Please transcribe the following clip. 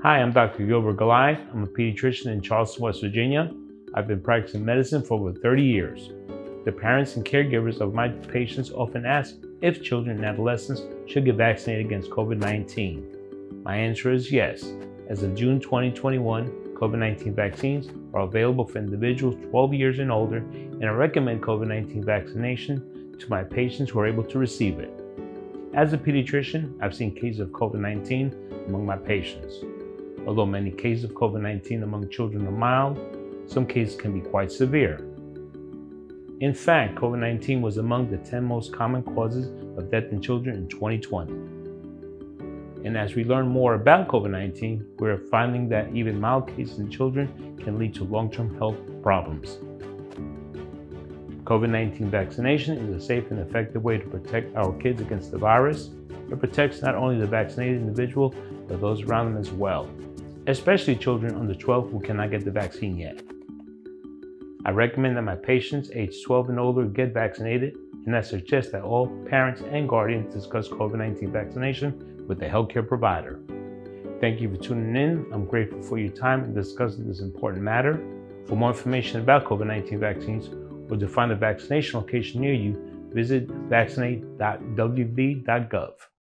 Hi, I'm Dr. Gilbert Goliath. I'm a pediatrician in Charleston, West Virginia. I've been practicing medicine for over 30 years. The parents and caregivers of my patients often ask if children and adolescents should get vaccinated against COVID-19. My answer is yes. As of June 2021, COVID-19 vaccines are available for individuals 12 years and older, and I recommend COVID-19 vaccination to my patients who are able to receive it. As a pediatrician, I've seen cases of COVID-19 among my patients. Although many cases of COVID-19 among children are mild, some cases can be quite severe. In fact, COVID-19 was among the 10 most common causes of death in children in 2020. And as we learn more about COVID-19, we're finding that even mild cases in children can lead to long-term health problems. COVID-19 vaccination is a safe and effective way to protect our kids against the virus. It protects not only the vaccinated individual, but those around them as well, especially children under 12 who cannot get the vaccine yet. I recommend that my patients aged 12 and older get vaccinated, and I suggest that all parents and guardians discuss COVID-19 vaccination with the healthcare provider. Thank you for tuning in. I'm grateful for your time in discussing this important matter. For more information about COVID-19 vaccines or to find a vaccination location near you, visit vaccinate.wv.gov.